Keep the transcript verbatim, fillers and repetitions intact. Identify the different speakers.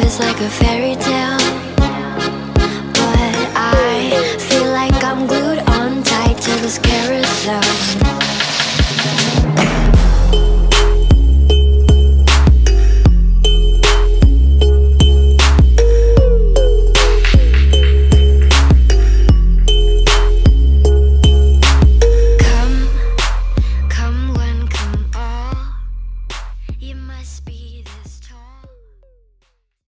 Speaker 1: is like a fairy tale, but I feel like I'm glued on tight to this carousel.